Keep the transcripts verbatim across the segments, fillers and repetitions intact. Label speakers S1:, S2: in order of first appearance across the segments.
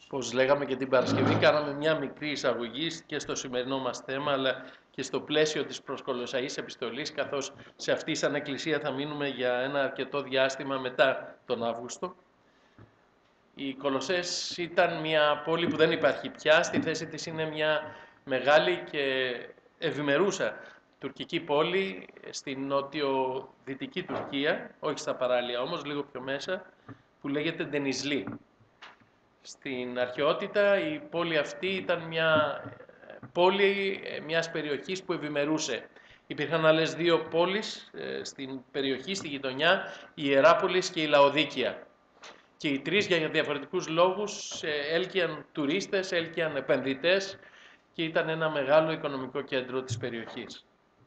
S1: Όπως λέγαμε και την Παρασκευή, κάναμε μια μικρή εισαγωγή και στο σημερινό μας θέμα, αλλά και στο πλαίσιο της προσκολοσσαής επιστολής, καθώς σε αυτή σαν εκκλησία θα μείνουμε για ένα αρκετό διάστημα μετά τον Αύγουστο. Οι Κολοσσές ήταν μια πόλη που δεν υπάρχει πια, στη θέση της είναι μια μεγάλη και ευημερούσα τουρκική πόλη στην νότιο-δυτική Τουρκία, όχι στα παράλια όμως, λίγο πιο μέσα, που λέγεται Ντενιζλή. Στην αρχαιότητα η πόλη αυτή ήταν μια πόλη μιας περιοχής που ευημερούσε. Υπήρχαν άλλες δύο πόλεις στην περιοχή, στη γειτονιά, η Ιεράπολης και η Λαοδίκια. Και οι τρεις για διαφορετικούς λόγους έλκυαν τουρίστες, έλκυαν επενδυτές και ήταν ένα μεγάλο οικονομικό κέντρο της περιοχής.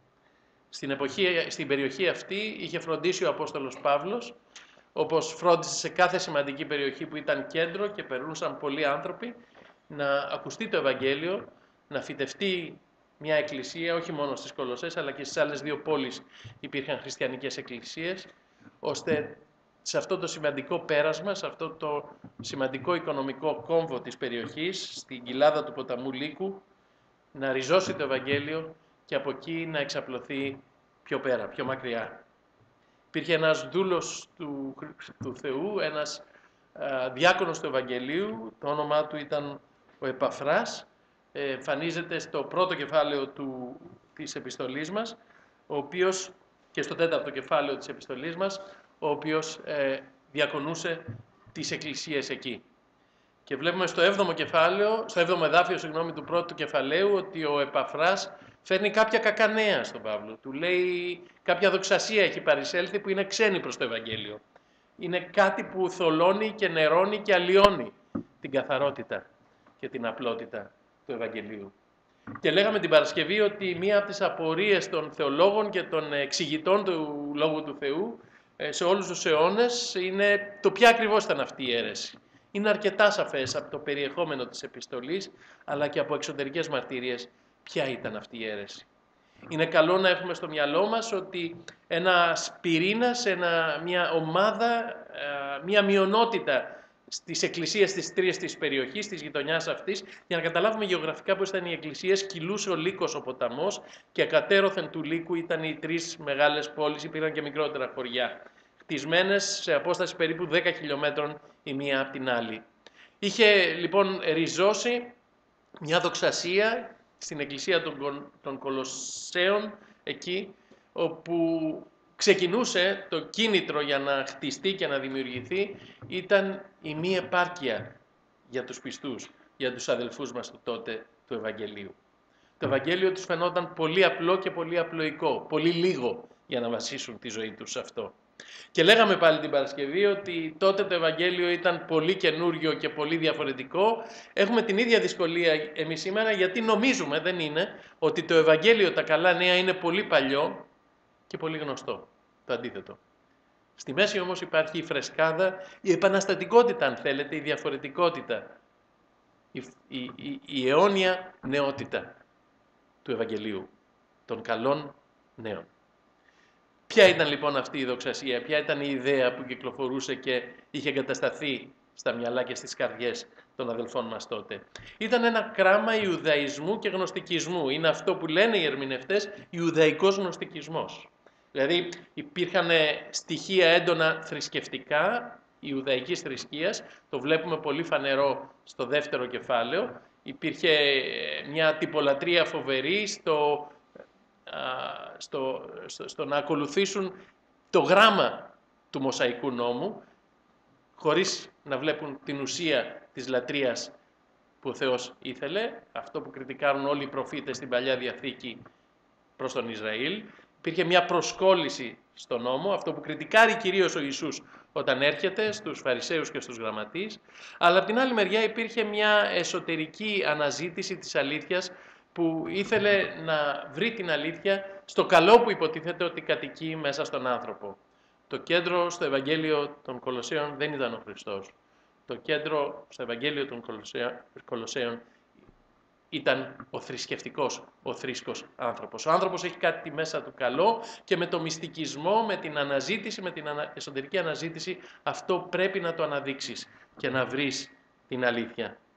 S1: Στην, εποχή, στην περιοχή αυτή είχε φροντίσει ο Απόστολος Παύλος, όπως φρόντισε σε κάθε σημαντική περιοχή που ήταν κέντρο και περνούσαν πολλοί άνθρωποι, να ακουστεί το Ευαγγέλιο, να φυτευτεί μια εκκλησία, όχι μόνο στις Κολοσσές, αλλά και στις άλλες δύο πόλεις υπήρχαν χριστιανικές εκκλησίες, ώστε σε αυτό το σημαντικό πέρασμα, σε αυτό το σημαντικό οικονομικό κόμβο της περιοχής, στην κοιλάδα του ποταμού Λύκου, να ριζώσει το Ευαγγέλιο και από εκεί να εξαπλωθεί πιο πέρα, πιο μακριά. Υπήρχε ένας δούλος του, του Θεού, ένας α, διάκονος του Ευαγγελίου, το όνομά του ήταν ο Επαφράς, ε, εμφανίζεται στο πρώτο κεφάλαιο του, της επιστολής μας, ο οποίος, και στο τέταρτο κεφάλαιο της επιστολής μας, ο οποίος ε, διακονούσε τις εκκλησίες εκεί. Και βλέπουμε στο έβδομο κεφάλαιο, στο έβδομο εδάφιο συγγνώμη, του πρώτου κεφαλαίου, ότι ο Επαφράς φέρνει κάποια κακά νέα στον Παύλο. Του λέει κάποια δοξασία έχει παρισέλθει που είναι ξένη προς το Ευαγγέλιο. Είναι κάτι που θολώνει και νερώνει και αλλοιώνει την καθαρότητα και την απλότητα του Ευαγγελίου. Και λέγαμε την Παρασκευή ότι μία από τις απορίες των θεολόγων και των εξηγητών του Λόγου του Θεού σε όλους τους αιώνες είναι το ποια ακριβώς ήταν αυτή η αίρεση. Είναι αρκετά σαφές από το περιεχόμενο της επιστολής, αλλά και από εξωτερικές μαρτυρίες ποια ήταν αυτή η αίρεση. Είναι καλό να έχουμε στο μυαλό μας ότι ένας πυρήνας, ένα, μια ομάδα, μια μειονότητα στις εκκλησίες της τρίας της περιοχής, της γειτονιάς αυτής, για να καταλάβουμε γεωγραφικά πώς ήταν οι εκκλησίες, κυλούσε ο Λύκος ο ποταμός και κατέρωθεν του Λύκου ήταν οι τρεις μεγάλες πόλεις, υπήρχαν και μικρότερα χωριά, χτισμένες σε απόσταση περίπου δέκα χιλιόμετρων η μία από την άλλη. Είχε λοιπόν ριζώσει μια δοξασία στην εκκλησία των, των Κολοσσέων εκεί, όπου ξεκινούσε το κίνητρο για να χτιστεί και να δημιουργηθεί, ήταν η μη επάρκεια για τους πιστούς, για τους αδελφούς μας του τότε του Ευαγγελίου. Το Ευαγγέλιο τους φαινόταν πολύ απλό και πολύ απλοϊκό, πολύ λίγο για να βασίσουν τη ζωή τους σε αυτό. Και λέγαμε πάλι την Παρασκευή ότι τότε το Ευαγγέλιο ήταν πολύ καινούριο και πολύ διαφορετικό. Έχουμε την ίδια δυσκολία εμείς σήμερα, γιατί νομίζουμε, δεν είναι, ότι το Ευαγγέλιο, τα καλά νέα, είναι πολύ παλιό και πολύ γνωστό. Το αντίθετο. Στη μέση όμως υπάρχει η φρεσκάδα, η επαναστατικότητα αν θέλετε, η διαφορετικότητα, η, η, η, η αιώνια νεότητα του Ευαγγελίου, των καλών νέων. Ποια ήταν λοιπόν αυτή η δοξασία, ποια ήταν η ιδέα που κυκλοφορούσε και είχε εγκατασταθεί στα μυαλά και στις καρδιές των αδελφών μας τότε. Ήταν ένα κράμα Ιουδαϊσμού και γνωστικισμού. Είναι αυτό που λένε οι ερμηνευτές Ιουδαϊκός γνωστικισμός. Δηλαδή υπήρχαν στοιχεία έντονα θρησκευτικά, Ιουδαϊκής θρησκείας, το βλέπουμε πολύ φανερό στο δεύτερο κεφάλαιο. Υπήρχε μια τυπολατρεία φοβερή στο... Στο, στο, στο να ακολουθήσουν το γράμμα του Μωσαϊκού νόμου, χωρίς να βλέπουν την ουσία της λατρείας που ο Θεός ήθελε, αυτό που κριτικάρουν όλοι οι προφήτες στην Παλιά Διαθήκη προς τον Ισραήλ. Υπήρχε μια προσκόλληση στον νόμο, αυτό που κριτικάρει κυρίως ο Ιησούς όταν έρχεται στους Φαρισαίους και στους Γραμματείς, αλλά από την άλλη μεριά υπήρχε μια εσωτερική αναζήτηση της αλήθειας, που ήθελε να βρει την αλήθεια στο καλό που υποτίθεται ότι κατοικεί μέσα στον άνθρωπο. Το κέντρο στο Ευαγγέλιο των Κολοσσέων δεν ήταν ο Χριστός. Το κέντρο στο Ευαγγέλιο των Κολοσσέων ήταν ο θρησκευτικός, ο θρήσκος άνθρωπος. Ο άνθρωπος έχει κάτι μέσα του καλό και με το μυστικισμό, με την αναζήτηση, με την εσωτερική αναζήτηση, αυτό πρέπει να το αναδείξεις και να βρεις την αλήθεια.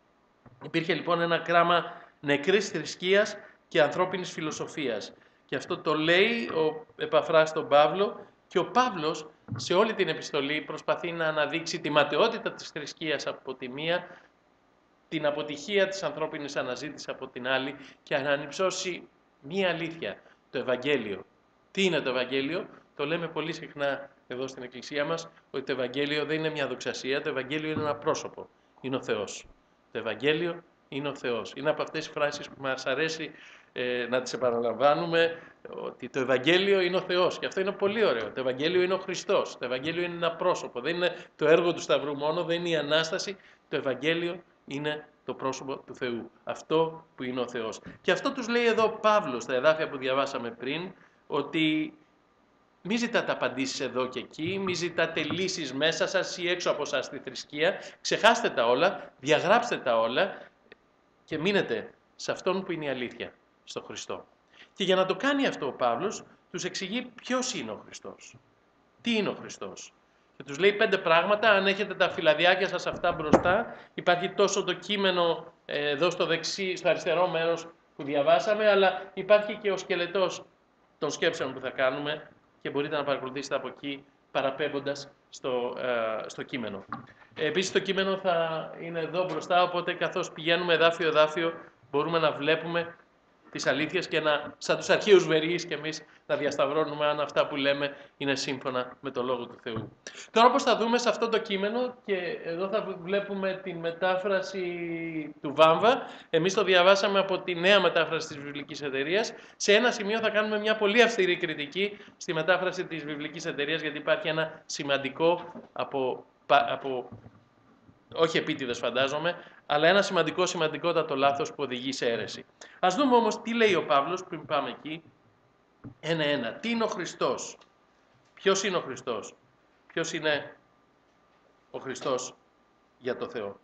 S1: Υπήρχε λοιπόν ένα κράμα νεκρής θρησκείας και ανθρώπινης φιλοσοφίας. Και αυτό το λέει ο Επαφράς στον Παύλο, και ο Παύλος σε όλη την επιστολή προσπαθεί να αναδείξει τη ματαιότητα της θρησκείας από τη μία, την αποτυχία της ανθρώπινης αναζήτησης από την άλλη, και να ανυψώσει μία αλήθεια, το Ευαγγέλιο. Τι είναι το Ευαγγέλιο? Το λέμε πολύ συχνά εδώ στην Εκκλησία μας, ότι το Ευαγγέλιο δεν είναι μια δοξασία, το Ευαγγέλιο είναι ένα πρόσωπο, είναι ο Θεός. Το Ευαγγέλιο είναι ο Θεός. Είναι από αυτές τις φράσεις που μας αρέσει ε, να τις επαναλαμβάνουμε, ότι το Ευαγγέλιο είναι ο Θεός. Και αυτό είναι πολύ ωραίο. Το Ευαγγέλιο είναι ο Χριστός. Το Ευαγγέλιο είναι ένα πρόσωπο. Δεν είναι το έργο του Σταυρού μόνο, δεν είναι η Ανάσταση. Το Ευαγγέλιο είναι το πρόσωπο του Θεού. Αυτό που είναι ο Θεός. Και αυτό τους λέει εδώ ο Παύλος, στα εδάφια που διαβάσαμε πριν, ότι μη ζητάτε απαντήσεις εδώ και εκεί, μη ζητάτε λύσεις μέσα σας ή έξω από σας στη θρησκεία. Ξεχάστε τα όλα, διαγράψτε τα όλα και μείνετε σε αυτόν που είναι η αλήθεια, στο Χριστό. Και για να το κάνει αυτό ο Παύλος, τους εξηγεί ποιος είναι ο Χριστός. Τι είναι ο Χριστός. Και τους λέει πέντε πράγματα. Αν έχετε τα φυλαδιάκια σας αυτά μπροστά, υπάρχει τόσο το κείμενο εδώ στο, δεξί, στο αριστερό μέρος που διαβάσαμε, αλλά υπάρχει και ο σκελετός των σκέψεων που θα κάνουμε και μπορείτε να παρακολουθήσετε από εκεί παραπέμποντας στο, ε, στο κείμενο. Ε, επίσης το κείμενο θα είναι εδώ μπροστά, οπότε καθώς πηγαίνουμε εδάφιο-εδάφιο μπορούμε να βλέπουμε τις αλήθειες και να, σαν τους αρχαίους βερείς και εμείς, να διασταυρώνουμε αν αυτά που λέμε είναι σύμφωνα με το Λόγο του Θεού. Τώρα όπως θα δούμε σε αυτό το κείμενο, και εδώ θα βλέπουμε την μετάφραση του Βάμβα, εμείς το διαβάσαμε από τη νέα μετάφραση της Βιβλικής Εταιρείας. Σε ένα σημείο θα κάνουμε μια πολύ αυστηρή κριτική στη μετάφραση της Βιβλικής Εταιρείας, γιατί υπάρχει ένα σημαντικό από, από όχι επίτηδες φαντάζομαι, αλλά ένα σημαντικό σημαντικότατο λάθος που οδηγεί σε αίρεση. Ας δούμε όμως τι λέει ο Παύλος πριν πάμε εκεί. Ένα-ένα. Τι είναι ο Χριστός? Ποιος είναι ο Χριστός? Ποιος είναι ο Χριστός για το Θεό?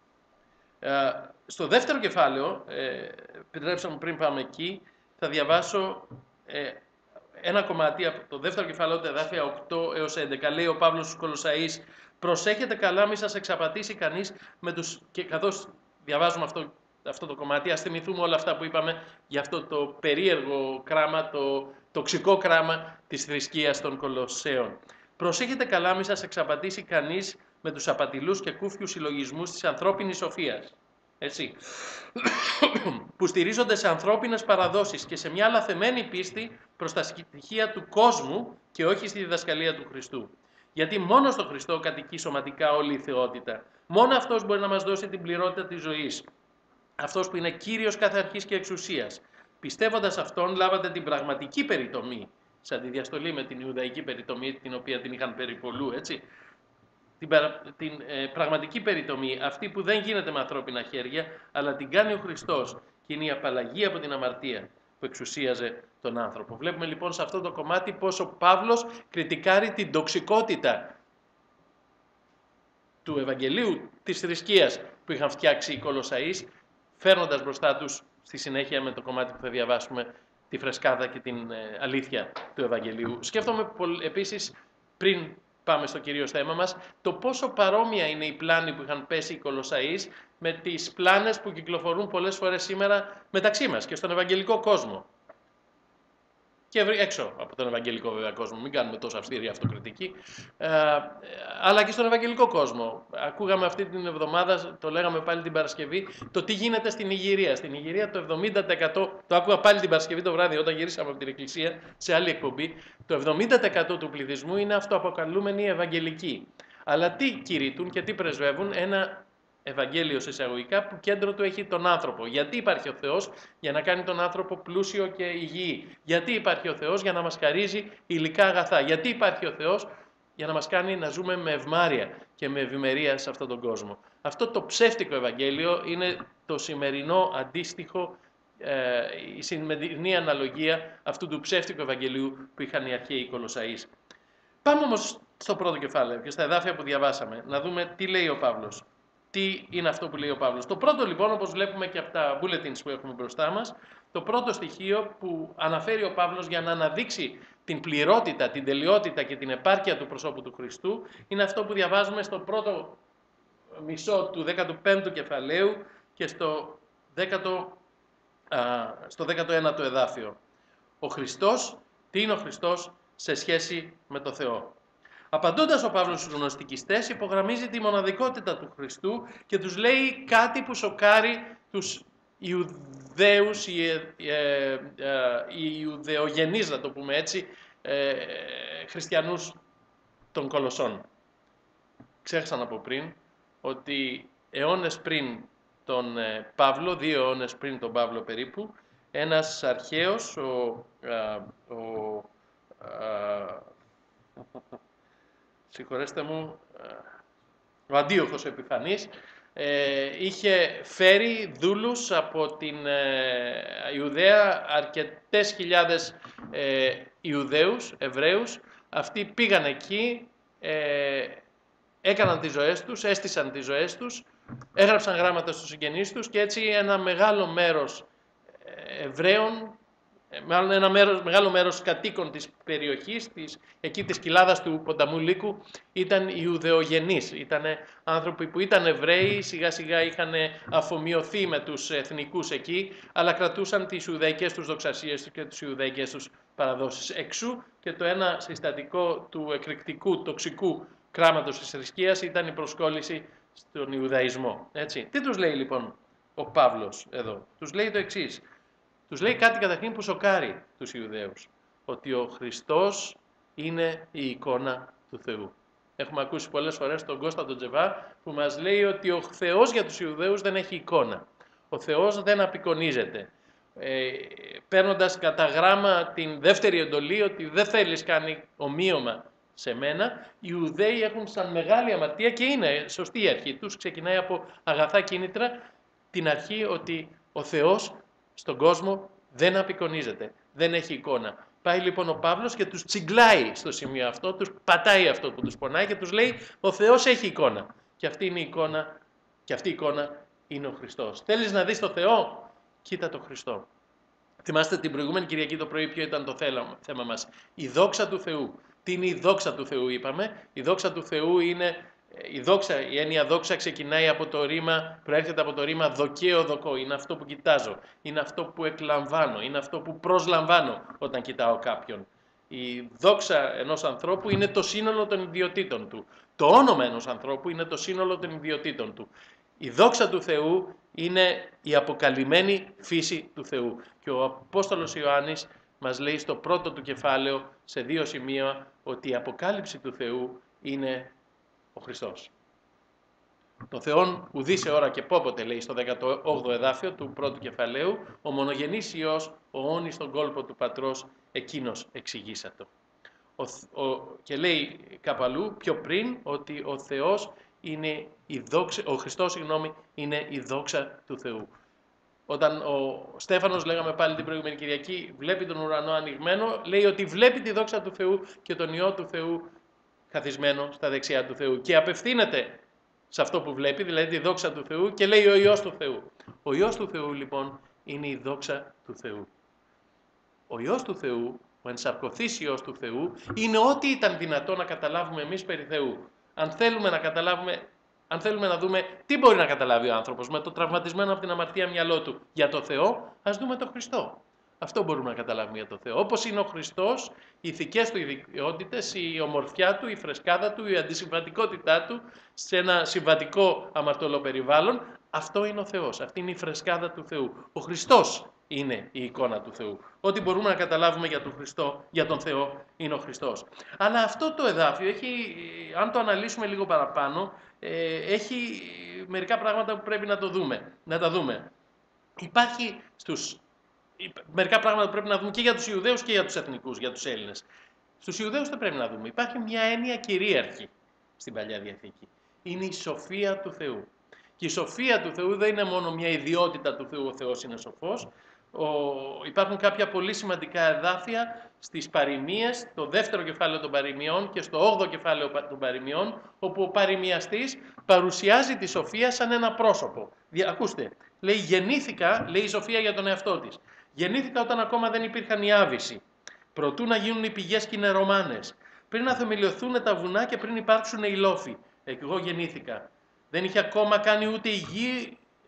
S1: Ε, στο δεύτερο κεφάλαιο, ε, επιτρέψτε μου πριν πάμε εκεί, θα διαβάσω ε, ένα κομμάτι από το δεύτερο κεφάλαιο, τα εδάφια οκτώ έως έντεκα. Λέει ο Παύλος στους Κολοσσαείς: προσέχετε καλά, μη σας εξαπατήσει κανείς με τους... Και καθώς διαβάζουμε αυτό, αυτό το κομμάτι, ας θυμηθούμε όλα αυτά που είπαμε για αυτό το περίεργο κράμα, το τοξικό κράμα της θρησκείας των Κολοσσαίων. Προσέχετε καλά, μη σας εξαπατήσει κανείς με τους απατηλούς και κούφιους συλλογισμούς της ανθρώπινης σοφίας. Έτσι, που στηρίζονται σε ανθρώπινες παραδόσεις και σε μια λαθεμένη πίστη προς τα στοιχεία του κόσμου και όχι στη διδασκαλία του Χριστού. Γιατί μόνο στο Χριστό κατοικεί σωματικά όλη η θεότητα. Μόνο Αυτός μπορεί να μας δώσει την πληρότητα της ζωής. Αυτός που είναι Κύριος κάθε αρχής και εξουσίας. Πιστεύοντας Αυτόν λάβατε την πραγματική περιτομή, σε αντιδιαστολή με την Ιουδαϊκή περιτομή, την οποία την είχαν περιπολού, έτσι. Την, την ε, πραγματική περιτομή, αυτή που δεν γίνεται με ανθρώπινα χέρια, αλλά την κάνει ο Χριστός, και είναι η απαλλαγή από την αμαρτία που εξουσίαζε τον άνθρωπο. Βλέπουμε λοιπόν σε αυτό το κομμάτι πώς ο Παύλος κριτικάρει την τοξικότητα του Ευαγγελίου της θρησκείας που είχαν φτιάξει οι Κολοσσαείς, φέρνοντας μπροστά τους στη συνέχεια με το κομμάτι που θα διαβάσουμε τη φρεσκάδα και την ε, αλήθεια του Ευαγγελίου. Σκέφτομαι επίσης, πριν πάμε στο κυρίως θέμα μας, το πόσο παρόμοια είναι οι πλάνοι που είχαν πέσει οι Κολοσσαείς με τις πλάνες που κυκλοφορούν πολλές φορές σήμερα μεταξύ μας και στον Ευαγγελικό κόσμο. Και έξω από τον Ευαγγελικό βέβαια κόσμο, μην κάνουμε τόσο αυστηρή αυτοκριτική, ε, αλλά και στον Ευαγγελικό κόσμο. Ακούγαμε αυτή την εβδομάδα, το λέγαμε πάλι την Παρασκευή, το τι γίνεται στην Ιγυρία. Στην Ιγυρία το εβδομήντα τοις εκατό, το άκουγα πάλι την Παρασκευή το βράδυ όταν γυρίσαμε από την Εκκλησία σε άλλη εκπομπή, το εβδομήντα τοις εκατό του πληθυσμού είναι αυτοαποκαλούμενοι Ευαγγελικοί. Αλλά τι κηρύττουν και τι πρεσβεύουν? Ένα Ευαγγέλιο εισαγωγικά που κέντρο του έχει τον άνθρωπο. Γιατί υπάρχει ο Θεός? Για να κάνει τον άνθρωπο πλούσιο και υγιή. Γιατί υπάρχει ο Θεός? Για να μας χαρίζει υλικά αγαθά. Γιατί υπάρχει ο Θεός? Για να μας κάνει να ζούμε με ευμάρεια και με ευημερία σε αυτόν τον κόσμο. Αυτό το ψεύτικο Ευαγγέλιο είναι το σημερινό αντίστοιχο, ε, η σημερινή αναλογία αυτού του ψεύτικου Ευαγγελίου που είχαν οι αρχαίοι Κολοσσαείς. Πάμε όμως στο πρώτο κεφάλαιο και στα εδάφια που διαβάσαμε, να δούμε τι λέει ο Παύλος. Τι είναι αυτό που λέει ο Παύλος. Το πρώτο λοιπόν, όπως βλέπουμε και από τα bulletins που έχουμε μπροστά μας, το πρώτο στοιχείο που αναφέρει ο Παύλος για να αναδείξει την πληρότητα, την τελειότητα και την επάρκεια του προσώπου του Χριστού, είναι αυτό που διαβάζουμε στο πρώτο μισό του δέκατου πέμπτου κεφαλαίου και στο δέκατο, α, στο δέκατο ένατο εδάφιο. Ο Χριστός, τι είναι ο Χριστός σε σχέση με το Θεό. Απαντώντας ο Παύλος στους γνωστικιστές, υπογραμμίζει τη μοναδικότητα του Χριστού και τους λέει κάτι που σοκάρει τους Ιουδαίους, οι, ε, ε, οι Ιουδαιογενείς, να το πούμε έτσι, ε, χριστιανούς των Κολοσσών. Ξέχασα να πω πριν ότι αιώνες πριν τον ε, Παύλο, δύο αιώνες πριν τον Παύλο περίπου, ένας αρχαίος, ο, α, ο α, συγχωρέστε μου, ο Αντίοχος Επιφανής, ε, είχε φέρει δούλους από την ε, Ιουδαία, αρκετές χιλιάδες ε, Ιουδαίους, Εβραίους. Αυτοί πήγαν εκεί, ε, έκαναν τις ζωές τους, έστησαν τις ζωές τους, έγραψαν γράμματα στους συγγενείς τους και έτσι ένα μεγάλο μέρος Εβραίων, μάλλον ένα μέρος, μεγάλο μέρος κατοίκων της περιοχής, της, εκεί της κοιλάδας του ποταμού Λύκου, ήταν Ιουδαιογενείς. Ήταν άνθρωποι που ήταν Εβραίοι, σιγά σιγά είχαν αφομοιωθεί με τους εθνικούς εκεί, αλλά κρατούσαν τις Ιουδαϊκές τους δοξασίες και τις Ιουδαϊκές τους παραδόσεις. Εξού και το ένα συστατικό του εκρηκτικού, τοξικού κράματος της θρησκείας ήταν η προσκόλληση στον Ιουδαϊσμό. Έτσι. Τι τους λέει λοιπόν ο Παύλος εδώ? Τους λέει το εξής. Τους λέει κάτι καταρχήν που σοκάρει τους Ιουδαίους. Ότι ο Χριστός είναι η εικόνα του Θεού. Έχουμε ακούσει πολλές φορές τον Κώστα τον Τζεβά που μας λέει ότι ο Θεός για τους Ιουδαίους δεν έχει εικόνα. Ο Θεός δεν απεικονίζεται. Ε, παίρνοντας κατά γράμμα την δεύτερη εντολή ότι δεν θέλεις κάνει ομοίωμα σε μένα, οι Ιουδαίοι έχουν σαν μεγάλη αμαρτία και είναι σωστή η αρχή τους, ξεκινάει από αγαθά κίνητρα την αρχή ότι ο Θεός στον κόσμο δεν απεικονίζεται, δεν έχει εικόνα. Πάει λοιπόν ο Παύλος και τους τσιγκλάει στο σημείο αυτό, τους πατάει αυτό που τους πονάει και τους λέει ο Θεός έχει εικόνα. Και αυτή είναι η εικόνα, και αυτή η εικόνα είναι ο Χριστός. Θέλεις να δεις το Θεό? Κοίτα το Χριστό. Θυμάστε την προηγούμενη Κυριακή το πρωί ποιο ήταν το θέμα μας? Η δόξα του Θεού. Τι είναι η δόξα του Θεού είπαμε? Η δόξα του Θεού είναι... Η, δόξα, η έννοια δόξα ξεκινάει από το ρήμα, προέρχεται από το ρήμα δοκαίο δοκό. Είναι αυτό που κοιτάζω, είναι αυτό που εκλαμβάνω, είναι αυτό που προσλαμβάνω όταν κοιτάω κάποιον. Η δόξα ενός ανθρώπου είναι το σύνολο των ιδιωτήτων του. Το όνομα ενός ανθρώπου είναι το σύνολο των ιδιωτήτων του. Η δόξα του Θεού είναι η αποκαλυμμένη φύση του Θεού. Και ο Απόστολος Ιωάννης μας λέει στο πρώτο του κεφάλαιο, σε δύο σημεία, ότι η αποκάλυψη του Θεού είναι ο Χριστός. Το Θεόν ουδή σε ώρα και πόποτε, λέει στο δέκατο όγδοο εδάφιο του πρώτου κεφαλαίου, ο μονογενής Υιός, ο όνης στον κόλπο του Πατρός, εκείνος εξηγήσατο. Ο, ο, και λέει κάπου αλλού, πιο πριν, ότι ο Θεός είναι η δόξα, ο Χριστός, συγγνώμη, είναι η δόξα του Θεού. Όταν ο Στέφανος, λέγαμε πάλι την προηγούμενη Κυριακή, βλέπει τον ουρανό ανοιγμένο, λέει ότι βλέπει τη δόξα του Θεού και τον Υιό του Θεού καθισμένο στα δεξιά του Θεού και απευθύνεται σε αυτό που βλέπει, δηλαδή τη δόξα του Θεού και λέει ο Υιός του Θεού. Ο Υιός του Θεού λοιπόν είναι η δόξα του Θεού. Ο Υιός του Θεού, ο ενσαρκωθής Υιός του Θεού, είναι ό,τι ήταν δυνατό να καταλάβουμε εμείς περί Θεού. Αν θέλουμε να καταλάβουμε, αν θέλουμε να δούμε τι μπορεί να καταλάβει ο άνθρωπος με το τραυματισμένο από την αμαρτία μυαλό του για το Θεό, ας δούμε τον Χριστό. Αυτό μπορούμε να καταλάβουμε για το Θεό. Όπως είναι ο Χριστός, οι ηθικές του ιδιότητες, η ομορφιά του, η φρεσκάδα του, η αντισυμβατικότητά του σε ένα συμβατικό αμαρτωλό περιβάλλον, αυτό είναι ο Θεός. Αυτή είναι η φρεσκάδα του Θεού. Ο Χριστός είναι η εικόνα του Θεού. Ό,τι μπορούμε να καταλάβουμε για τον Χριστό, για τον Θεό, είναι ο Χριστός. Αλλά αυτό το εδάφιο έχει, αν το αναλύσουμε λίγο παραπάνω, έχει μερικά πράγματα που πρέπει να το δούμε, να τα δούμε. Υπάρχει στους μερικά πράγματα που πρέπει να δούμε και για τους Ιουδαίους και για τους εθνικούς, για τους Έλληνες. Στους Ιουδαίους δεν πρέπει να δούμε. Υπάρχει μια έννοια κυρίαρχη στην Παλιά Διαθήκη. Είναι η σοφία του Θεού. Και η σοφία του Θεού δεν είναι μόνο μια ιδιότητα του Θεού, ο Θεός είναι σοφός. Ο... Υπάρχουν κάποια πολύ σημαντικά εδάφια στις παροιμίες, το δεύτερο κεφάλαιο των παροιμιών και στο όγδοο κεφάλαιο των παροιμιών, όπου ο παροιμιαστής παρουσιάζει τη σοφία σαν ένα πρόσωπο. Ακούστε, λέει γεννήθηκα, λέει η σοφία για τον εαυτό της. Γεννήθηκα όταν ακόμα δεν υπήρχαν οι άβυσσοι. Προτού να γίνουν οι πηγές και οι νερομάνες. Πριν να θεμελιωθούν τα βουνά και πριν υπάρξουν οι λόφοι. Εγώ γεννήθηκα. Δεν είχε ακόμα κάνει ούτε η γη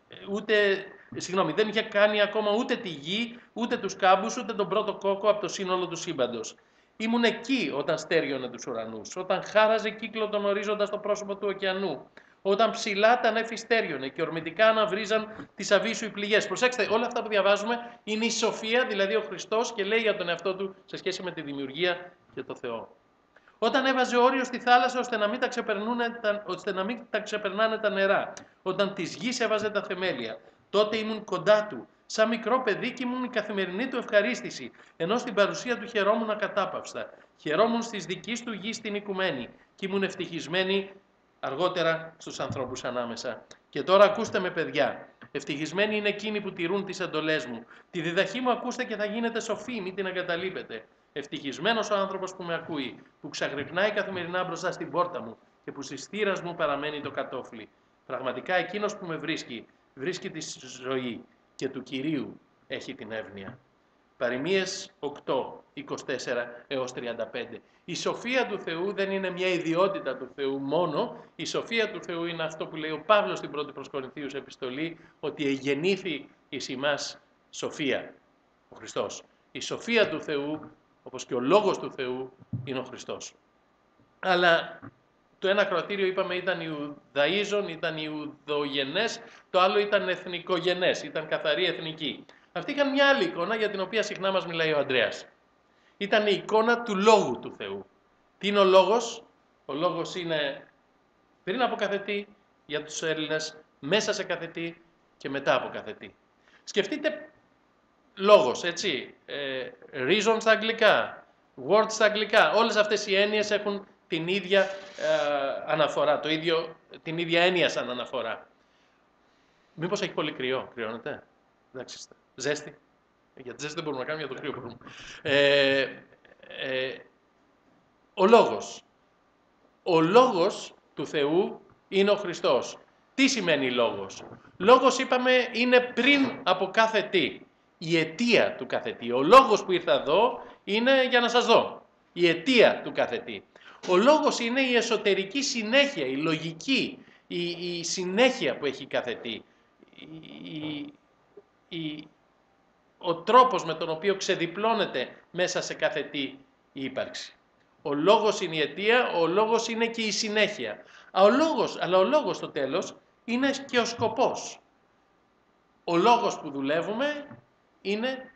S1: ούτε, συγγνώμη, δεν είχε κάνει ακόμα ούτε τη γη, ούτε τους κάμπους, ούτε τον πρώτο κόκο από το σύνολο του σύμπαντος. Ήμουν εκεί όταν στέριωνε τους ουρανούς, όταν χάραζε κύκλο τον ορίζοντα στο πρόσωπο του ωκεανού, όταν ψηλά τα νέφη στέριωνε και ορμητικά αναβρίζαν τις αβύσσου οι πληγές. Προσέξτε, όλα αυτά που διαβάζουμε είναι η σοφία, δηλαδή ο Χριστός, και λέει για τον εαυτό του σε σχέση με τη δημιουργία και το Θεό. Όταν έβαζε όριο στη θάλασσα ώστε να μην τα, ώστε να μην τα ξεπερνάνε τα νερά. Όταν της γης έβαζε τα θεμέλια. Τότε ήμουν κοντά του. Σαν μικρό παιδί και ήμουν η καθημερινή του ευχαρίστηση. Ενώ στην παρουσία του χαιρόμουν ακατάπαυστα. Χαιρόμουν στις δικής του γης την οικουμένη. Και ήμουν ευτυχισμένη αργότερα στους ανθρώπους ανάμεσα. Και τώρα ακούστε με, παιδιά. Ευτυχισμένοι είναι εκείνοι που τηρούν τις εντολές μου. Τη διδαχή μου ακούστε και θα γίνετε σοφοί, μην την εγκαταλείπετε. Ευτυχισμένος ο άνθρωπος που με ακούει, που ξαγρυπνάει καθημερινά μπροστά στην πόρτα μου και που στις θύρας μου παραμένει το κατόφλι. Πραγματικά εκείνος που με βρίσκει, βρίσκει τη ζωή και του Κυρίου έχει την εύνοια. Παροιμίες οκτώ, είκοσι τέσσερα έως τριάντα πέντε. Η σοφία του Θεού δεν είναι μια ιδιότητα του Θεού μόνο. Η σοφία του Θεού είναι αυτό που λέει ο Παύλος στην πρώτη προς Κορινθίους επιστολή, ότι εγεννήθη εις ημάς σοφία, ο Χριστός. Η σοφία του Θεού, όπως και ο λόγος του Θεού, είναι ο Χριστός. Αλλά το ένα κρατήριο, είπαμε, ήταν Ιουδαΐζων, ήταν Ιουδογενές, το άλλο ήταν εθνικογενές, ήταν καθαρή εθνική. Αυτοί είχαν μια άλλη εικόνα για την οποία συχνά μας μιλάει ο Ανδρέας. Ήταν η εικόνα του Λόγου του Θεού. Τι είναι ο Λόγος? Ο Λόγος είναι πριν από κάθε τι για τους Έλληνες, μέσα σε κάθε τι και μετά από κάθε τι. Σκεφτείτε λόγος, έτσι, ε, reason στα αγγλικά, word στα αγγλικά, όλες αυτές οι έννοιες έχουν την ίδια ε, αναφορά, το ίδιο, την ίδια έννοια σαν αναφορά. Μήπως έχει πολύ κρυό, κρυώνεται? Εντάξει, ζέστη. Για τη ζέστη δεν μπορούμε να κάνουμε, για το κρύο μπορούμε. Ε, ε, ο λόγος. Ο λόγος του Θεού είναι ο Χριστός. Τι σημαίνει λόγος? Λόγος, είπαμε, είναι πριν από κάθε τι. Η αιτία του κάθε τι. Ο λόγος που ήρθα εδώ είναι για να σας δω. Η αιτία του κάθε τι. Ο λόγος είναι η εσωτερική συνέχεια, η λογική, η, η συνέχεια που έχει κάθε τι. Η, η, ο τρόπος με τον οποίο ξεδιπλώνεται μέσα σε κάθε τι η ύπαρξη. Ο λόγος είναι η αιτία, ο λόγος είναι και η συνέχεια. Α, ο λόγος, αλλά ο λόγος στο τέλος είναι και ο σκοπός. Ο λόγος που δουλεύουμε είναι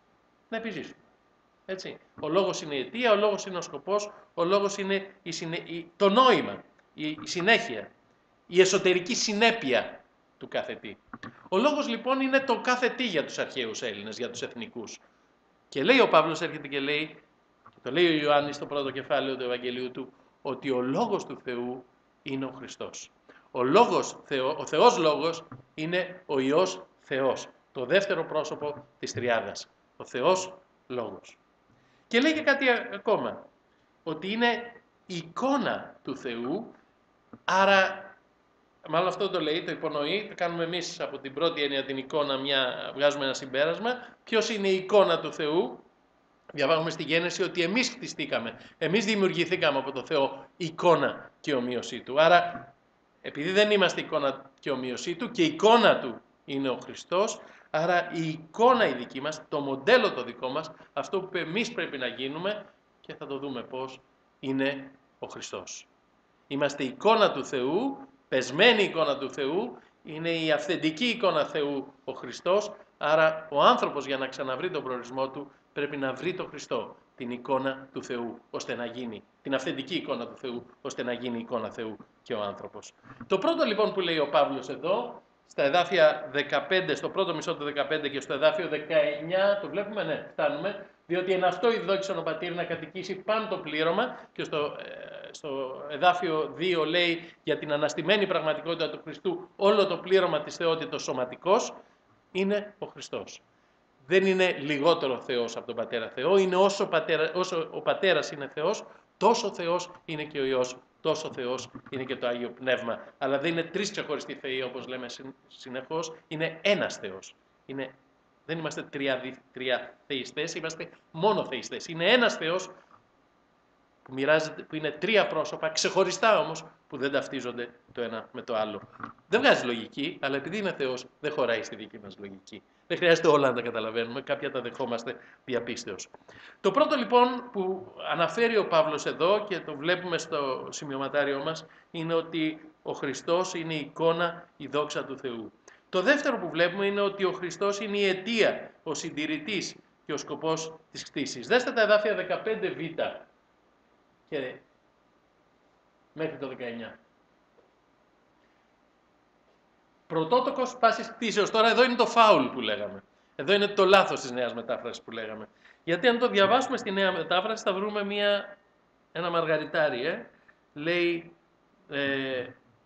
S1: να επιζήσουμε. Έτσι. Ο λόγος είναι η αιτία, ο λόγος είναι ο σκοπός, ο λόγος είναι η συνέ... η... το νόημα, η... η συνέχεια, η εσωτερική συνέπεια του κάθε τι. Ο λόγος λοιπόν είναι το κάθε τι για τους αρχαίους Έλληνες, για τους εθνικούς. Και λέει ο Παύλος, έρχεται και λέει, το λέει ο Ιωάννης στο πρώτο κεφάλαιο του Ευαγγελίου του, ότι ο λόγος του Θεού είναι ο Χριστός. Ο, λόγος, ο Θεός Λόγος είναι ο Υιός Θεός, το δεύτερο πρόσωπο της Τριάδας, ο Θεός Λόγος. Και λέει και κάτι ακόμα, ότι είναι η εικόνα του Θεού, άρα, μάλλον αυτό το λέει, το υπονοεί, το κάνουμε εμείς από την πρώτη έννοια την εικόνα, μια, βγάζουμε ένα συμπέρασμα. Ποιος είναι η εικόνα του Θεού? Διαβάζουμε στη Γένεση ότι εμείς χτιστήκαμε, εμείς δημιουργηθήκαμε από το Θεό εικόνα και ομοίωσή Του. Άρα, επειδή δεν είμαστε εικόνα και ομοίωσή Του και η εικόνα Του είναι ο Χριστός, άρα η εικόνα η δική μας, το μοντέλο το δικό μας, αυτό που εμείς πρέπει να γίνουμε, και θα το δούμε πώς, είναι ο Χριστός. Είμαστε εικόνα του Θεού, πεσμένη εικόνα του Θεού, είναι η αυθεντική εικόνα Θεού ο Χριστός, άρα ο άνθρωπος για να ξαναβρει τον προορισμό του πρέπει να βρει τον Χριστό, την εικόνα του Θεού, ώστε να γίνει, την αυθεντική εικόνα του Θεού, ώστε να γίνει εικόνα Θεού και ο άνθρωπος. Το πρώτο λοιπόν που λέει ο Παύλος εδώ, στα εδάφια δεκαπέντε, στο πρώτο μισό του δεκαπέντε και στο εδάφιο δεκαεννιά, το βλέπουμε, ναι, φτάνουμε, διότι εν αυτό ειδόξησον ο πατήρ να κατοικήσει πάνω το πλήρωμα, και στο, ε, στο εδάφιο δύο λέει για την αναστημένη πραγματικότητα του Χριστού, όλο το πλήρωμα της θεότητος σωματικός είναι ο Χριστός. Δεν είναι λιγότερο Θεός από τον Πατέρα Θεό, είναι όσο, πατέρα, όσο ο Πατέρας είναι Θεός, τόσο Θεός είναι και ο Υιός, τόσο Θεός είναι και το Άγιο Πνεύμα. Αλλά δεν είναι τρεις ξεχωριστοί Θεοί, όπως λέμε συνεχώς, είναι ένας Θεός. Είναι, δεν είμαστε τριαθεϊστές, είμαστε μόνο θεϊστές. Είναι ένας Θεός που, μοιράζεται, που είναι τρία πρόσωπα, ξεχωριστά όμως, που δεν ταυτίζονται το ένα με το άλλο. Δεν βγάζει λογική, αλλά επειδή είναι Θεός, δεν χωράει στη δική μας λογική. Δεν χρειάζεται όλα να τα καταλαβαίνουμε, κάποια τα δεχόμαστε διαπίστεως. Το πρώτο λοιπόν που αναφέρει ο Παύλος εδώ και το βλέπουμε στο σημειωματάριό μας είναι ότι ο Χριστός είναι η εικόνα, η δόξα του Θεού. Το δεύτερο που βλέπουμε είναι ότι ο Χριστός είναι η αιτία, ο συντηρητής και ο σκοπός της κτήσης. Δέστε τα εδάφια δεκαπέντε β και μέχρι το δεκαεννιά. Πρωτότοκος πάσης κτήσεως. Τώρα εδώ είναι το φάουλ που λέγαμε. Εδώ είναι το λάθος της νέας μετάφρασης που λέγαμε. Γιατί αν το διαβάσουμε στη νέα μετάφραση θα βρούμε μια, ένα μαργαριτάρι. Ε? Λέει ε,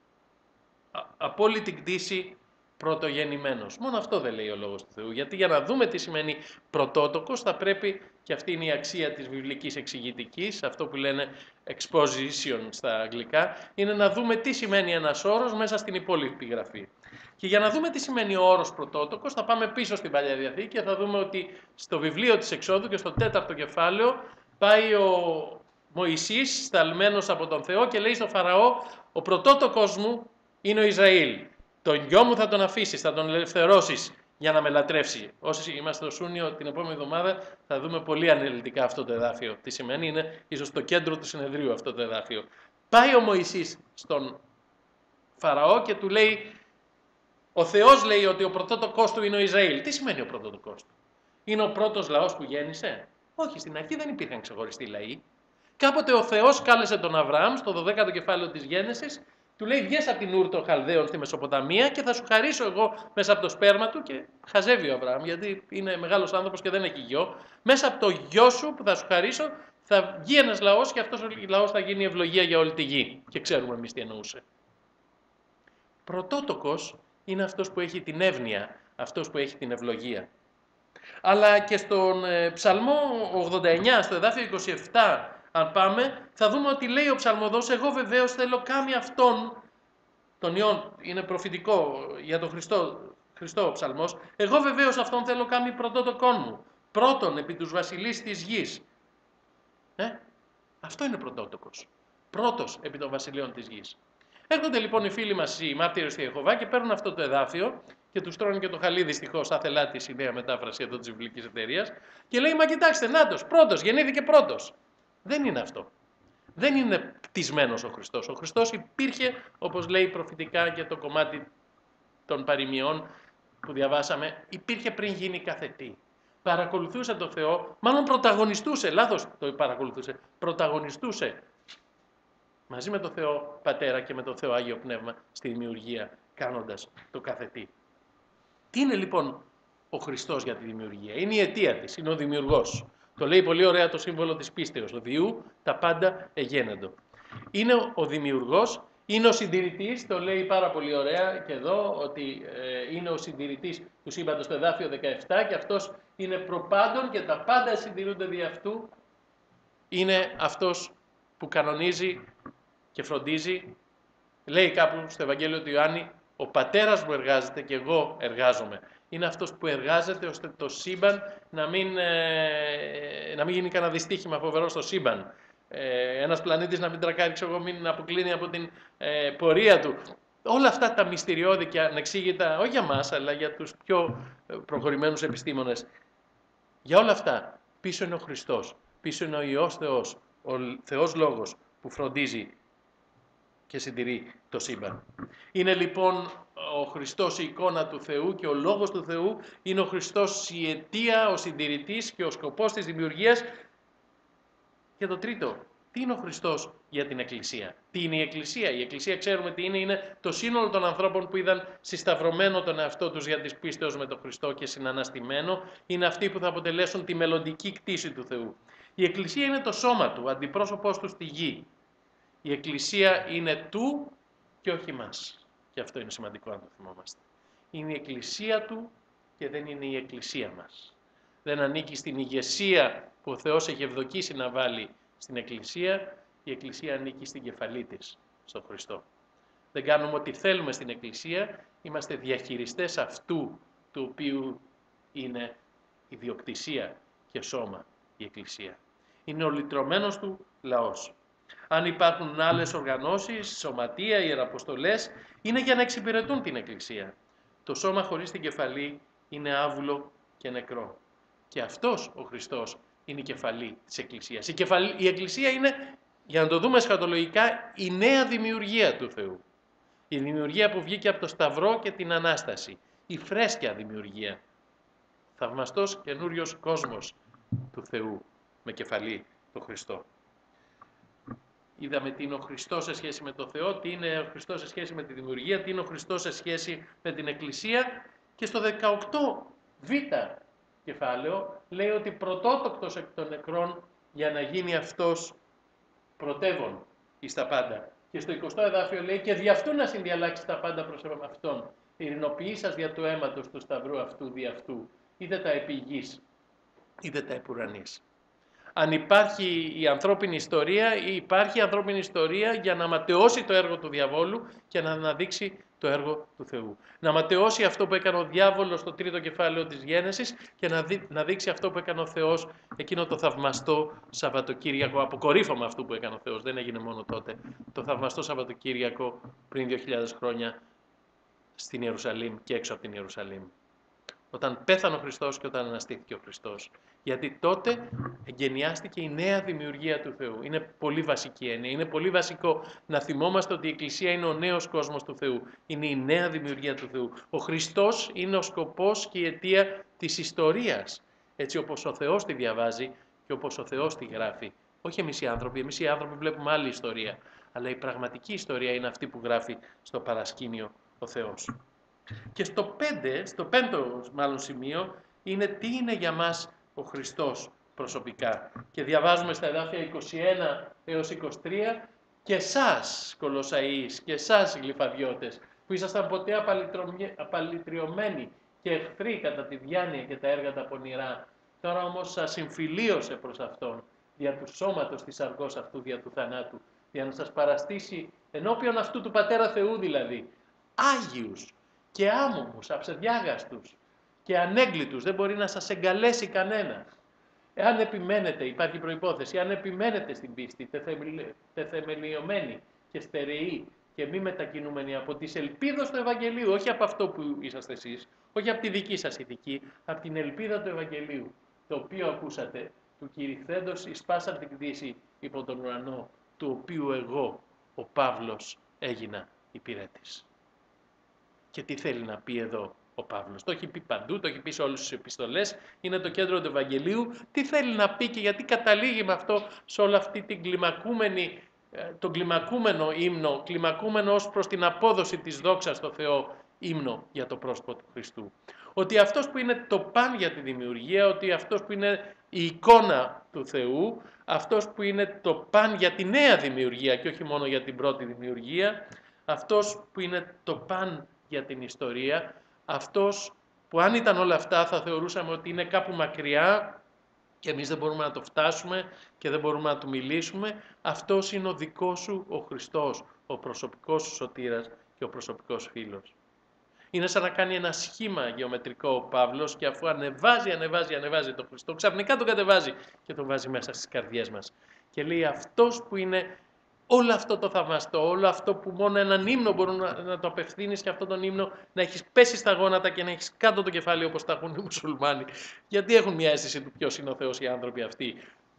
S1: απόλυτη κτήση πρωτογεννημένος. Μόνο αυτό δεν λέει ο Λόγος του Θεού. Γιατί για να δούμε τι σημαίνει πρωτότοκος θα πρέπει, και αυτή είναι η αξία της βιβλικής εξηγητικής, αυτό που λένε exposition στα αγγλικά, είναι να δούμε τι σημαίνει ένας όρος μέσα στην υπόλοιπη γραφή. Και για να δούμε τι σημαίνει ο όρος πρωτότοκος θα πάμε πίσω στην Παλιά Διαθήκη και θα δούμε ότι στο βιβλίο της Εξόδου και στο τέταρτο κεφάλαιο πάει ο Μωυσής σταλμένος από τον Θεό και λέει στο Φαραώ, ο πρωτότοκος μου είναι ο Ισραήλ. Τον γιο μου θα τον αφήσεις, θα τον ελευθερώσεις για να με λατρεύσει. Όσοι είμαστε στο Σούνιο την επόμενη εβδομάδα θα δούμε πολύ αναλυτικά αυτό το εδάφιο. Τι σημαίνει, είναι ίσως το κέντρο του συνεδρίου αυτό το εδάφιο. Πάει ο Μωυσής στον Φαραώ και του λέει, ο Θεός λέει ότι ο πρωτότοκος του είναι ο Ισραήλ. Τι σημαίνει ο πρωτότοκος του? Είναι ο πρώτος λαός που γέννησε? Όχι, στην αρχή δεν υπήρχαν ξεχωριστοί λαοί. Κάποτε ο Θεός κάλεσε τον Αβραάμ στο δωδέκατο κεφάλαιο της Γένεσης. Του λέει, βγες από την Ούρ των Χαλδαίων στη Μεσοποταμία και θα σου χαρίσω εγώ μέσα από το σπέρμα του, και χαζεύει ο Αβραάμ γιατί είναι μεγάλος άνθρωπος και δεν έχει γιο. Μέσα από το γιο σου που θα σου χαρίσω θα βγει ένας λαός και αυτός ο λαός θα γίνει ευλογία για όλη τη γη. Και ξέρουμε εμείς τι εννοούσε. Πρωτότοκος είναι αυτός που έχει την εύνοια, αυτός που έχει την ευλογία. Αλλά και στον ε, Ψαλμό ογδόντα εννιά, στο εδάφιο είκοσι επτά, αν πάμε, θα δούμε ότι λέει ο ψαλμοδός, εγώ βεβαίως θέλω κάμει αυτόν, τον Υιόν, είναι προφητικό για τον Χριστό, Χριστό ο ψαλμός, εγώ βεβαίως αυτόν θέλω κάμει πρωτότοκόν μου, πρώτον επί τους βασιλείς της γης. Ε, αυτό είναι πρωτότοκος, πρώτος επί των βασιλείων της γης. Έρχονται λοιπόν οι φίλοι μας, οι μάρτυρες του Ιεχωβά, και παίρνουν αυτό το εδάφιο και τους τρώνε και το χαλί, δυστυχώς, άθελά της η νέα μετάφραση εδώ της βιβλικής εταιρείας, και λέει, μα κοιτάξτε, νάτος, πρώτος, γεννήθηκε πρώτος. Δεν είναι αυτό. Δεν είναι κτισμένος ο Χριστός. Ο Χριστός υπήρχε, όπως λέει προφητικά και το κομμάτι των παροιμιών που διαβάσαμε, υπήρχε πριν γίνει κάθε τι. Παρακολουθούσε τον Θεό, μάλλον πρωταγωνιστούσε, λάθος το παρακολουθούσε, πρωταγωνιστούσε μαζί με τον Θεό Πατέρα και με τον Θεό Άγιο Πνεύμα στη δημιουργία, κάνοντας το κάθε τι. Τι είναι λοιπόν ο Χριστός για τη δημιουργία? Είναι η αιτία της, είναι ο δημιουργός. Το λέει πολύ ωραία το σύμβολο της πίστεως. Ο Διού τα πάντα εγένεντο. Είναι ο δημιουργός, είναι ο συντηρητής, το λέει πάρα πολύ ωραία και εδώ, ότι ε, είναι ο συντηρητής του σύμπαντος στο εδάφιο δεκαεπτά, και αυτός είναι προπάντων και τα πάντα συντηρούνται δι' αυτού. Είναι αυτός που κανονίζει και φροντίζει. Λέει κάπου στο Ευαγγέλιο του Ιωάννη, ο πατέρας μου εργάζεται και εγώ εργάζομαι. Είναι αυτός που εργάζεται ώστε το σύμπαν να μην, ε, να μην γίνει κανένα δυστύχημα φοβερό στο σύμπαν. Ε, ένας πλανήτης να μην τρακάρει, ξέρω εγώ, μην αποκλίνει από την ε, πορεία του. Όλα αυτά τα μυστηριώδη και ανεξήγητα, όχι για μας, αλλά για τους πιο προχωρημένους επιστήμονες. Για όλα αυτά, πίσω είναι ο Χριστός, πίσω είναι ο Υιός Θεός, ο Θεός Λόγος που φροντίζει και συντηρεί το σύμπαν. Είναι λοιπόν ο Χριστός η εικόνα του Θεού και ο Λόγος του Θεού, είναι ο Χριστός η αιτία, ο συντηρητής και ο σκοπός της δημιουργίας. Και το τρίτο, τι είναι ο Χριστός για την Εκκλησία? Τι είναι η Εκκλησία? Η Εκκλησία ξέρουμε τι είναι, είναι το σύνολο των ανθρώπων που είδαν συσταυρωμένο τον εαυτό τους για της πίστεως με τον Χριστό και συναναστημένο, είναι αυτοί που θα αποτελέσουν τη μελλοντική κτήση του Θεού. Η Εκκλησία είναι το σώμα του, αντιπρόσωπός του στη γη. Η Εκκλησία είναι του και όχι μας. Και αυτό είναι σημαντικό να το θυμόμαστε. Είναι η Εκκλησία του και δεν είναι η Εκκλησία μας. Δεν ανήκει στην ηγεσία που ο Θεός έχει ευδοκίσει να βάλει στην Εκκλησία. Η Εκκλησία ανήκει στην κεφαλή της, στον Χριστό. Δεν κάνουμε ό,τι θέλουμε στην Εκκλησία. Είμαστε διαχειριστές αυτού του οποίου είναι ιδιοκτησία και σώμα η Εκκλησία. Είναι ο λυτρωμένος του λαός. Αν υπάρχουν άλλες οργανώσεις, σωματεία, ιεραποστολές, είναι για να εξυπηρετούν την Εκκλησία. Το σώμα χωρίς την κεφαλή είναι άβουλο και νεκρό. Και αυτός ο Χριστός είναι η κεφαλή της Εκκλησίας. Η, κεφαλή, η Εκκλησία είναι, για να το δούμε εσχατολογικά, η νέα δημιουργία του Θεού. Η δημιουργία που βγήκε από το Σταυρό και την Ανάσταση. Η φρέσκια δημιουργία. Θαυμαστός καινούριος κόσμος του Θεού με κεφαλή τον Χριστό. Είδαμε τι είναι ο Χριστός σε σχέση με το Θεό, τι είναι ο Χριστός σε σχέση με τη δημιουργία, τι είναι ο Χριστός σε σχέση με την Εκκλησία. Και στο δεκαοκτώ β κεφάλαιο λέει ότι πρωτότοκτος εκ των νεκρών για να γίνει αυτός πρωτεύων εις τα πάντα. Και στο εικοστό εδάφιο λέει και δι' αυτού να συνδιαλλάξει τα πάντα προς αυτόν. Ειρηνοποιήσας δια του αίματος του σταυρού αυτού δι' αυτού. Είδε τα επί γης, είδε τα επ' ουρανής. Αν υπάρχει η ανθρώπινη ιστορία, υπάρχει η ανθρώπινη ιστορία για να ματαιώσει το έργο του διαβόλου και να αναδείξει το έργο του Θεού. Να ματαιώσει αυτό που έκανε ο διάβολος στο τρίτο κεφάλαιο της Γένεσης και να, δει, να δείξει αυτό που έκανε ο Θεός εκείνο το θαυμαστό Σαββατοκύριακο, αποκορύφωμα αυτού που έκανε ο Θεός, δεν έγινε μόνο τότε, το θαυμαστό Σαββατοκύριακο πριν δύο χιλιάδες χρόνια στην Ιερουσαλήμ και έξω από την Ιερουσαλήμ. Όταν πέθανε ο Χριστός και όταν αναστήθηκε ο Χριστός. Γιατί τότε εγκαινιάστηκε η νέα δημιουργία του Θεού. Είναι πολύ βασική έννοια. Είναι πολύ βασικό να θυμόμαστε ότι η Εκκλησία είναι ο νέος κόσμος του Θεού. Είναι η νέα δημιουργία του Θεού. Ο Χριστός είναι ο σκοπός και η αιτία της ιστορίας. Έτσι όπως ο Θεός τη διαβάζει και όπως ο Θεός τη γράφει. Όχι εμείς οι άνθρωποι. Εμείς οι άνθρωποι βλέπουμε άλλη ιστορία. Αλλά η πραγματική ιστορία είναι αυτή που γράφει στο παρασκήνιο ο Θεός. Και στο πέντε, στο πέμπτο μάλλον σημείο, είναι τι είναι για μας ο Χριστός προσωπικά. Και διαβάζουμε στα εδάφια είκοσι ένα έως είκοσι τρία και εσάς Κολοσσαείς και εσάς Γλυφαδιώτες που ήσασταν ποτέ απαλυτριωμένοι και εχθροί κατά τη διάνοια και τα έργα τα πονηρά. Τώρα όμως σας συμφιλίωσε προς Αυτόν, δια του σώματος της αργός αυτού, δια του θανάτου, για να σας παραστήσει ενώπιον αυτού του Πατέρα Θεού δηλαδή, Άγιους και άμωμους, αψεδιάγαστους και ανέγκλητους, δεν μπορεί να σας εγκαλέσει κανένας. Εάν επιμένετε, υπάρχει προϋπόθεση, αν επιμένετε στην πίστη, τεθεμελιωμένοι και στερεοί και μη μετακινούμενοι από τις ελπίδες του Ευαγγελίου, όχι από αυτό που είσαστε εσείς, όχι από τη δική σας ηθική, από την ελπίδα του Ευαγγελίου, το οποίο ακούσατε, του κηρυχθέντος εις πάσαν την κτήση υπό τον ουρανό, του οποίου εγώ, ο Παύλος, έγινα υπηρέτης. Και τι θέλει να πει εδώ ο Παύλος? Το έχει πει παντού, το έχει πει σε όλες τις επιστολές, είναι το κέντρο του Ευαγγελίου. Τι θέλει να πει και γιατί καταλήγει με αυτό σε όλη αυτή την κλιμακούμενη, τον κλιμακούμενο ύμνο, κλιμακούμενο ως προς την απόδοση της δόξας στο Θεό ύμνο για το πρόσωπο του Χριστού. Ότι αυτός που είναι το παν για τη δημιουργία, ότι αυτός που είναι η εικόνα του Θεού, αυτός που είναι το παν για τη νέα δημιουργία και όχι μόνο για την πρώτη δημιουργία, αυτός που είναι το παν για την ιστορία, αυτός που αν ήταν όλα αυτά θα θεωρούσαμε ότι είναι κάπου μακριά και εμείς δεν μπορούμε να το φτάσουμε και δεν μπορούμε να του μιλήσουμε, αυτός είναι ο δικός σου ο Χριστός, ο προσωπικός σου σωτήρας και ο προσωπικός φίλος. Είναι σαν να κάνει ένα σχήμα γεωμετρικό ο Παύλος και αφού ανεβάζει, ανεβάζει, ανεβάζει τον Χριστό, ξαφνικά τον κατεβάζει και τον βάζει μέσα στις καρδιές μας. Και λέει αυτός που είναι όλο αυτό το θαυμαστό, όλο αυτό που μόνο έναν ύμνο μπορούν να, να το απευθύνεις και αυτόν τον ύμνο να έχεις πέσει στα γόνατα και να έχεις κάτω το κεφάλι όπως τα έχουν οι μουσουλμάνοι. Γιατί έχουν μια αίσθηση του ποιος είναι ο Θεός οι άνθρωποι αυτοί.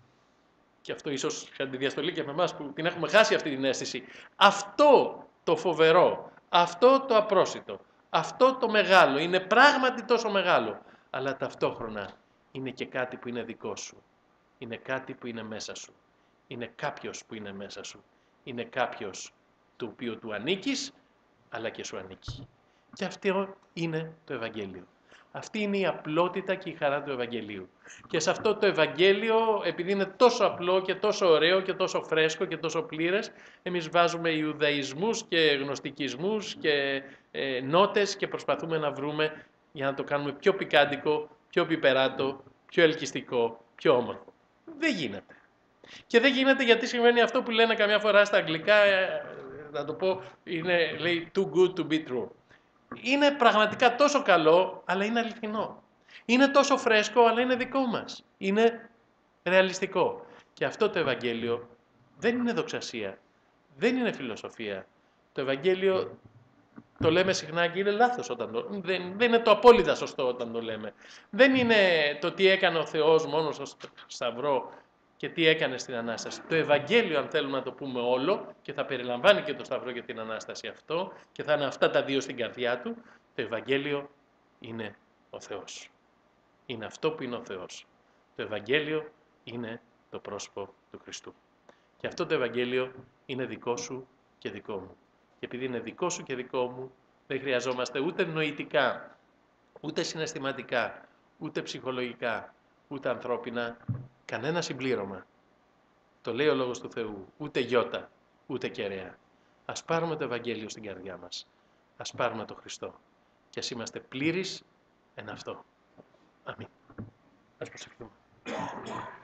S1: Και αυτό ίσως κατά τη διαστολή και με εμάς που την έχουμε χάσει αυτή την αίσθηση. Αυτό το φοβερό, αυτό το απρόσιτο, αυτό το μεγάλο είναι πράγματι τόσο μεγάλο, αλλά ταυτόχρονα είναι και κάτι που είναι δικό σου. Είναι κάτι που είναι μέσα σου. Είναι κάποιος που είναι μέσα σου. Είναι κάποιος του οποίου του ανήκεις, αλλά και σου ανήκει. Και αυτό είναι το Ευαγγέλιο. Αυτή είναι η απλότητα και η χαρά του Ευαγγελίου. Και σε αυτό το Ευαγγέλιο, επειδή είναι τόσο απλό και τόσο ωραίο και τόσο φρέσκο και τόσο πλήρες, εμείς βάζουμε Ιουδαϊσμούς και γνωστικισμούς και ε, νότες και προσπαθούμε να βρούμε για να το κάνουμε πιο πικάντικο, πιο πιπεράτο, πιο ελκυστικό, πιο όμορφο. Δεν γίνεται. Και δεν γίνεται γιατί σημαίνει αυτό που λένε καμιά φορά στα αγγλικά, να το πω, είναι, λέει, too good to be true. Είναι πραγματικά τόσο καλό, αλλά είναι αληθινό. Είναι τόσο φρέσκο, αλλά είναι δικό μας. Είναι ρεαλιστικό. Και αυτό το Ευαγγέλιο Δεν είναι δοξασία. Δεν είναι φιλοσοφία. Το Ευαγγέλιο το λέμε συχνά και είναι λάθος όταν το... Δεν, δεν είναι το απόλυτα σωστό όταν το λέμε. Δεν είναι το τι έκανε ο Θεός μόνο στο Σταυρό και τι έκανε στην Ανάσταση. Το Ευαγγέλιο, αν θέλουμε να το πούμε όλο, και θα περιλαμβάνει και το Σταυρό και την Ανάσταση αυτό, και θα είναι αυτά τα δύο στην καρδιά του, το Ευαγγέλιο είναι ο Θεός. Είναι αυτό που είναι ο Θεός. Το Ευαγγέλιο είναι το πρόσωπο του Χριστού. Και αυτό το Ευαγγέλιο είναι δικό σου και δικό μου. Και επειδή είναι δικό σου και δικό μου, δεν χρειαζόμαστε ούτε νοητικά, ούτε συναισθηματικά, ούτε ψυχολογικά, ούτε ανθρώπινα, κανένα συμπλήρωμα. Το λέει ο Λόγος του Θεού, ούτε γιώτα, ούτε κεραία. Ας πάρουμε το Ευαγγέλιο στην καρδιά μας. Ας πάρουμε το Χριστό. Και ας είμαστε πλήρεις εν αυτό. Αμήν. Ας προσευχηθούμε.